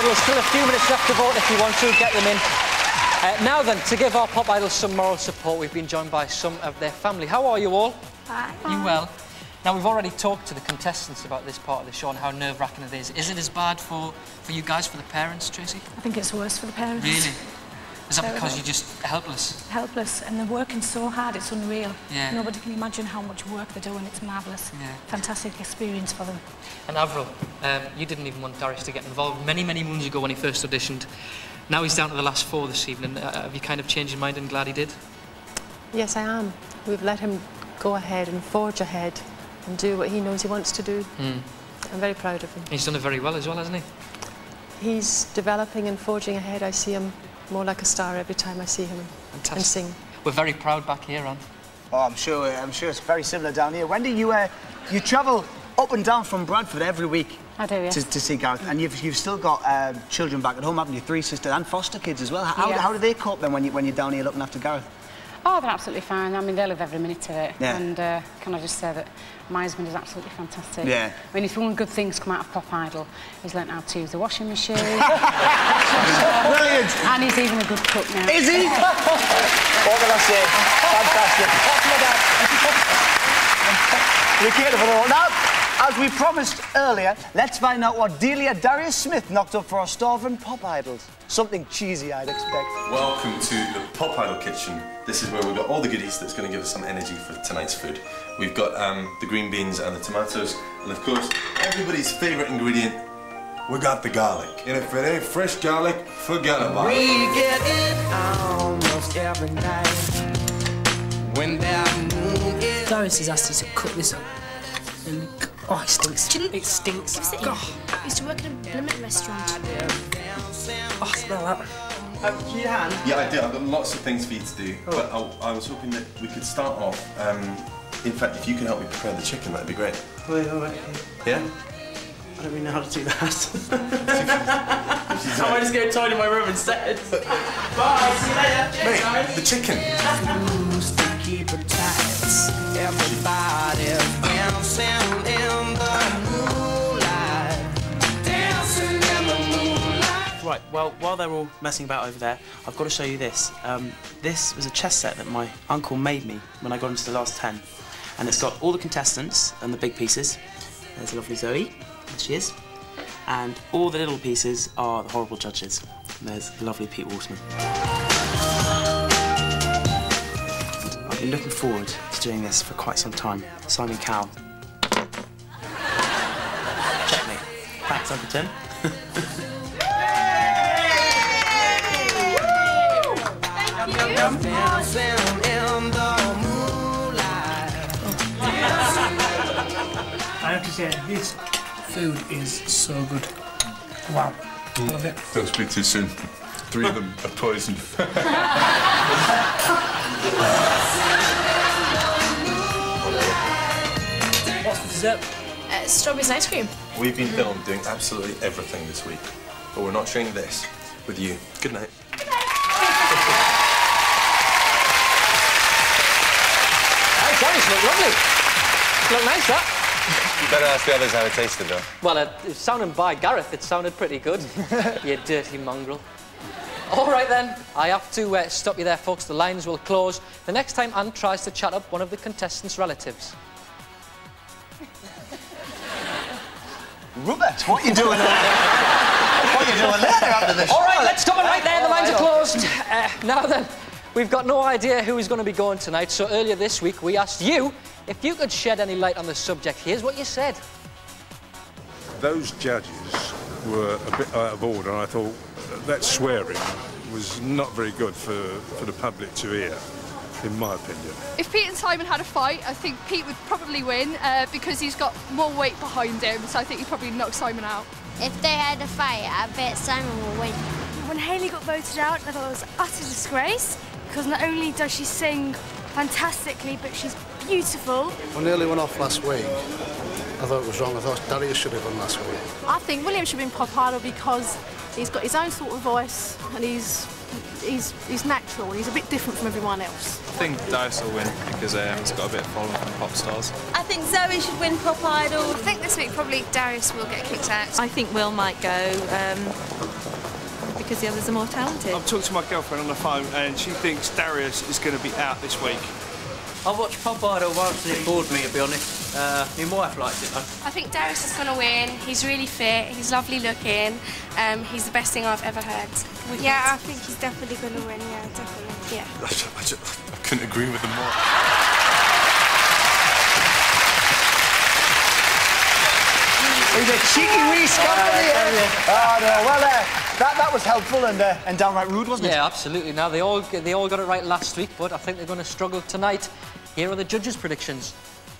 Idols. Still a few minutes left to vote if you want to. Get them in. Now then, to give our pop idols some moral support, we've been joined by some of their family. How are you all? Hi. You well? Now, we've already talked to the contestants about this part of the show and how nerve-wracking it is. Is it as bad for you guys, for the parents, Tracy? I think it's worse for the parents. Really? Is that because you're just helpless? Helpless, and they're working so hard, it's unreal. Yeah. Nobody can imagine how much work they're doing, it's marvellous. Yeah. Fantastic experience for them. And Avril, you didn't even want Darius to get involved many, many moons ago when he first auditioned. Now he's down to the last 4 this evening. Have you kind of changed your mind and glad he did? Yes, I am. We've let him go ahead and forge ahead and do what he knows he wants to do. I'm very proud of him. He's done it very well as well, hasn't he? He's developing and forging ahead. I see him more like a star every time I see him and sing. We're very proud back here, Ant. Oh, I'm sure it's very similar down here. Wendy, you travel up and down from Bradford every week. I do, yes. To see Gareth, and you've still got children back at home, haven't you? 3 sisters and foster kids as well. How do they cope then when you're down here looking after Gareth? Oh, they're absolutely fine. I mean, they love every minute of it. Yeah. And can I just say that my husband is absolutely fantastic. Yeah. I mean, if one good thing's come out of Pop Idol, he's learnt how to use the washing machine. Brilliant! And he's even a good cook now. Is he? What can I say? Fantastic. We cater for all. Now, as we promised earlier, let's find out what Delia Darius Smith knocked up for our Starving Pop Idols. Something cheesy, I'd expect. Welcome to the Pop Idol kitchen. This is where we've got all the goodies that's going to give us some energy for tonight's food. We've got the green beans and the tomatoes, and of course, everybody's favourite ingredient, we got the garlic. And if it ain't fresh garlic, forget about it. We get it almost every night when that moon is... Darius has asked us to cook this up. And, oh, it stinks. It stinks. I used to work in a limit restaurant. Oh, smell that. Do you hand? Yeah, I do. I've got lots of things for you to do, but I was hoping that we could start off. In fact, if you can help me prepare the chicken, that'd be great. Wait, all right. Yeah? I don't really know how to do that. I might just get tied in my room instead. Bye, see you later. Mate, the chicken. Everybody's dancing in the moonlight. Dancing in the moonlight. Right, well, while they're all messing about over there, I've got to show you this. This was a chess set that my uncle made me when I got into the last 10. And it's got all the contestants and the big pieces. There's a lovely Zoe, there she is. And all the little pieces are the horrible judges. And there's the lovely Pete Waterman. I've been looking forward to doing this for quite some time. Simon Cowell. Checkmate. Thanks, Uncle Tim. I have to say, this food is so good. Wow. I love it. Don't speak too soon. 3 of them are poisoned. What's for dessert? Strawberries and ice cream. We've been filmed doing absolutely everything this week, but we're not sharing this with you. Good night. Darius look lovely. Look nice, that. You better ask the others how it tasted, though. Well, sounding by Gareth, it sounded pretty good. You dirty mongrel. All right, then. I have to stop you there, folks. The lines will close the next time Ant tries to chat up one of the contestants' relatives. Robert, what are you doing there? What are you doing there after this? All right, let's stop it right there. The lines are closed. Now then, we've got no idea who is going to be going tonight, so earlier this week we asked you if you could shed any light on the subject. Here's what you said. Those judges were a bit out of order, and I thought that swearing was not very good for the public to hear, in my opinion. If Pete and Simon had a fight, I think Pete would probably win because he's got more weight behind him, so I think he'd probably knock Simon out. If they had a fight, I bet Simon will win. When Hayley got voted out, I thought it was utter disgrace, because not only does she sing fantastically, but she's beautiful. I nearly went off last week, I thought it was wrong. I thought Darius should have won last week. I think William should be in Pop Idol because he's got his own sort of voice and he's natural and he's a bit different from everyone else. I think Darius will win because he's got a bit of following from pop stars. I think Zoe should win Pop Idol. I think this week probably Darius will get kicked out. I think Will might go because the others are more talented. I've talked to my girlfriend on the phone and she thinks Darius is going to be out this week. I watched Pop Idol once and it bored me, to be honest. My wife liked it, though. I think Darius is going to win. He's really fit, he's lovely looking, he's the best thing I've ever heard. Yeah, I think he's definitely going to win, yeah, definitely. Yeah. I couldn't agree with them more. He's a cheeky wee scum in here. Oh no, well that was helpful and downright rude, wasn't it? Yeah, absolutely. Now they all got it right last week, but I think they're going to struggle tonight. Here are the judges' predictions.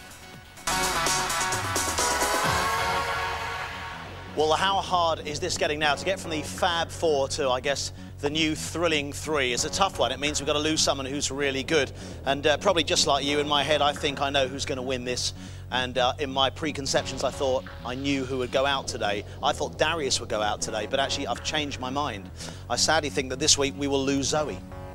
Well, how hard is this getting now? To get from the Fab Four to, I guess, the new thrilling three is a tough one. It means we've got to lose someone who's really good. And probably just like you, in my head, I think I know who's going to win this. And in my preconceptions, I thought I knew who would go out today. I thought Darius would go out today, but actually I've changed my mind. I sadly think that this week we will lose Zoe.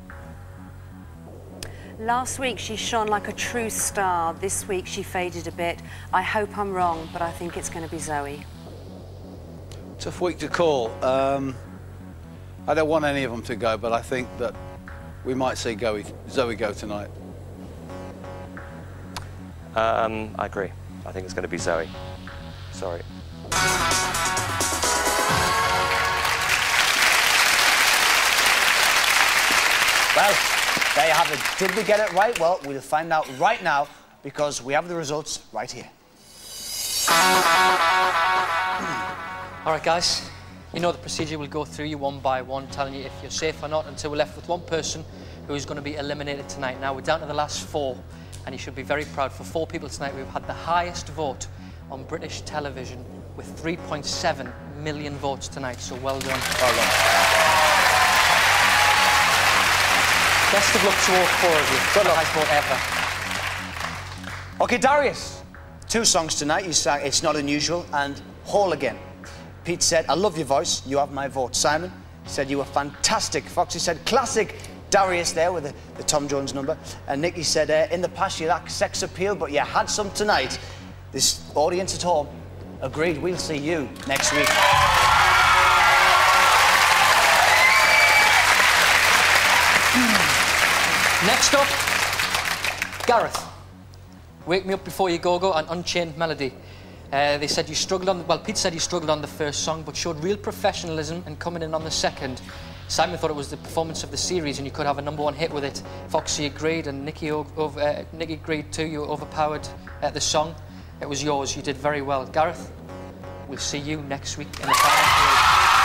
Last week she shone like a true star. This week she faded a bit. I hope I'm wrong, but I think it's going to be Zoe. Tough week to call. I don't want any of them to go, but I think that we might see Zoe go tonight. I agree. I think it's going to be Zoe. Sorry. Well, there you have it. Did we get it right? Well, we'll find out right now because we have the results right here. All right, guys. You know the procedure. We'll go through you one by one, telling you if you're safe or not, until we're left with one person who's going to be eliminated tonight. Now, we're down to the last four, and you should be very proud. For 4 people tonight, we've had the highest vote on British television with 3.7 million votes tonight, so well done. Well done. Best of luck to all 4 of you. Good luck. Highest vote ever. OK, Darius, 2 songs tonight. You sang It's Not Unusual and Whole Again. Pete said, I love your voice, you have my vote. Simon said you were fantastic. Foxy said, classic. Darius there with the Tom Jones number. And Nikki said, in the past you lacked sex appeal, but you had some tonight. This audience at home agreed. We'll see you next week. Next up, Gareth. Wake Me Up Before You Go and Unchained Melody. They said you struggled on... Well, Pete said you struggled on the first song, but showed real professionalism and coming in on the second. Simon thought it was the performance of the series and you could have a #1 hit with it. Foxy agreed and Nikki agreed too. You overpowered the song. It was yours. You did very well. Gareth, we'll see you next week in the final three.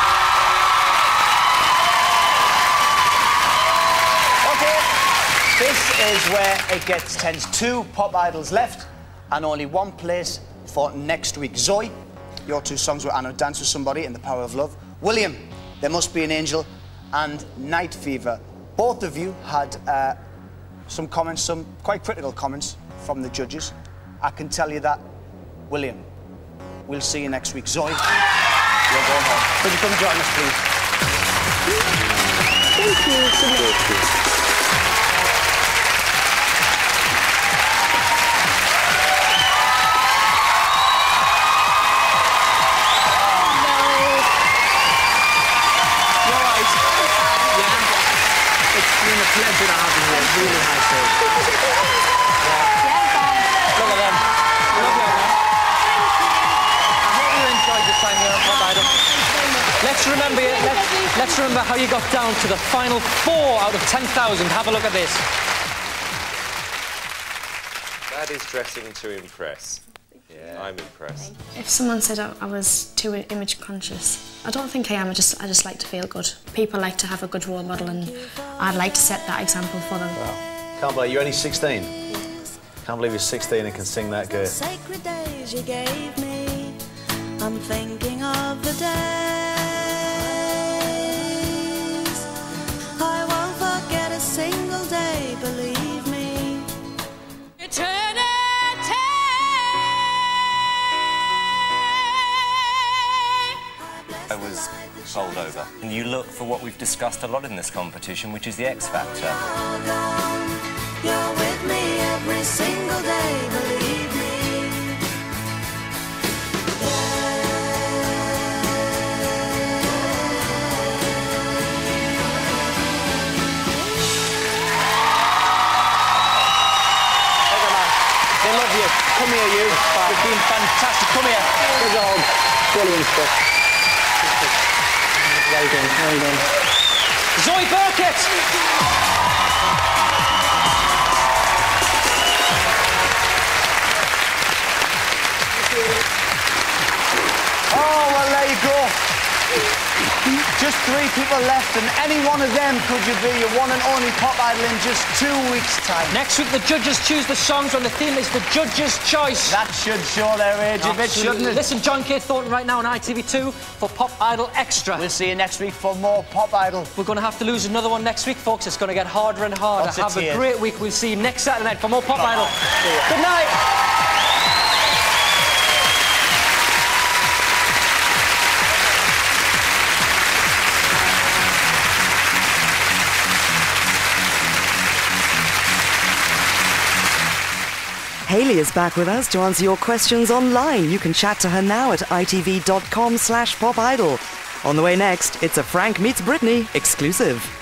OK, this is where it gets tense. 2 pop idols left and only 1 place for next week. Zoe, your 2 songs were I Know Dance With Somebody and The Power of Love. William, There Must Be an Angel and Night Fever. Both of you had some comments, some quite critical comments from the judges. I can tell you that, William, we'll see you next week. Zoe, you're going home. Could you come join us, please? Thank you. Thank you. Pleasure to have you here. Really nice day. Look at them. Love you, man. I hope you enjoyed the time here on Pop Idol. Let's remember how you got down to the final 4 out of 10,000. Have a look at this. That is dressing to impress. Yeah, I'm impressed. If someone said I was too image conscious, I don't think I am. I just like to feel good. People like to have a good role model, and I'd like to set that example for them. Wow. Can't believe you're only 16. Yes. Can't believe you're 16 and can sing that good. Sacred days you gave me, I'm thinking of the days. I won't forget a single day, believe me. Eternity. over. And you look for what we've discussed a lot in this competition, which is the X Factor. You're with me every single day, believe me. They love you. Come here, you. You've been fantastic. Come here. Good dog. Brilliant stuff. Well done. Well done. Zoe Burkett. Oh, well, there you go. Just 3 people left, and any one of them could you be your one and only pop idol in just 2 weeks' time. Next week, the judges choose the songs, and the theme is the judge's choice. That should show their age a bit, shouldn't it? Listen, John K. Thornton right now on ITV2 for Pop Idol Extra. We'll see you next week for more Pop Idol. We're going to have to lose another one next week, folks. It's going to get harder and harder. Have a great week. We'll see you next Saturday night for more Pop Idol. Good night. Hayley is back with us to answer your questions online. You can chat to her now at itv.com/popidol. On the way next, it's a Frank Meets Britney exclusive.